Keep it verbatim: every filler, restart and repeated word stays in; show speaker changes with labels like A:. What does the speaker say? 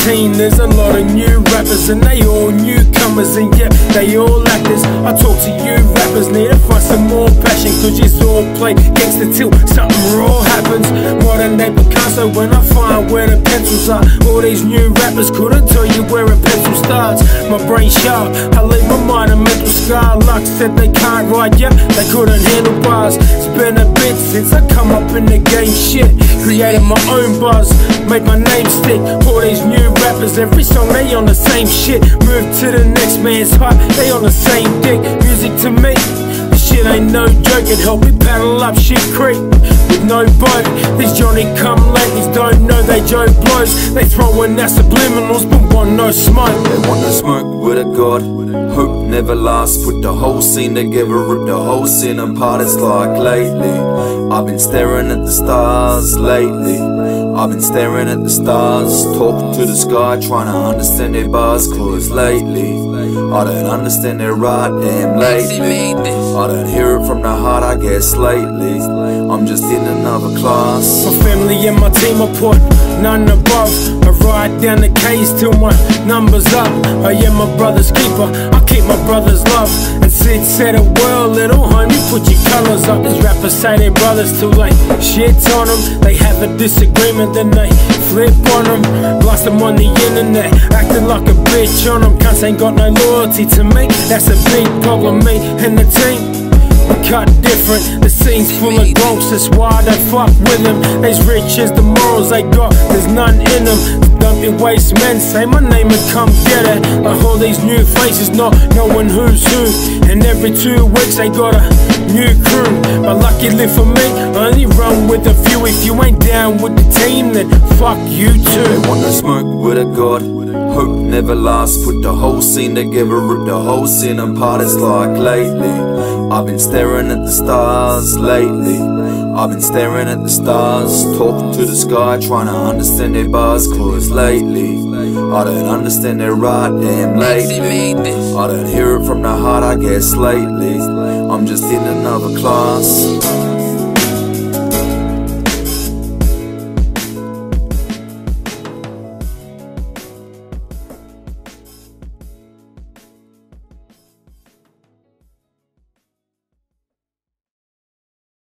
A: nineteen, there's a lot of new rappers and they all newcomers, and yeah, they all actors. I talk to you rappers, need to find some more passion, cause you all play gangster till something raw happens. Modern day Picasso when I find where the pencils are. All these new rappers couldn't tell you where a pencil starts. My brain sharp, I leave my mind a mental scar. Luck said they can't write, yep, they couldn't handle bars. It's been a bit since I come up in the game shit. Created my own buzz, made my name stick. All these new rappers, every song they on the same shit. Move to the next man's hype, they on the same dick. Music to me, this shit ain't no joke. It help me paddle up shit creek with no boat. These Johnny come ladies don't know they joke blows. They throwin' that subliminals but want no smoke.
B: They want to smoke with a god, hope never lasts. Put the whole scene together, rip the whole scene apart. It's like lately I've been staring at the stars lately. I've been staring at the stars, talk to the sky, trying to understand their bars. Cause lately I don't understand their right damn lately. I don't hear it from the heart, I guess lately I'm just in another class.
A: My family and my team I put none above. I ride down the K's till my number's up. I am my brother's keeper, I keep my brother's love. And Sid said it well, little homie, put your colours up. These rappers say they're brothers too late, shit on them. They have a disagreement, then they flip on them. Blast them on the internet, acting like a bitch on them. Cunts ain't got no loyalty to me, that's a big problem. Me and the team, we cut different. The scene's full of ghosts, that's why they fuck with them. As rich as the morals they got, there's none in them. Don't be waste men, say my name and come get it. Like all these new faces, not knowing who's who. And every two weeks they got a new crew. But luckily for me, I only run with a few. If you ain't down with the team, then fuck you too.
B: They want to smoke with a god, hope never lasts. Put the whole scene together, rip the whole scene apart. It's like lately I've been staring at the stars lately. I've been staring at the stars, talk to the sky, trying to understand their bars. Cause lately I don't understand their right damn lately. I don't hear it from the heart, I guess lately I'm just in another class.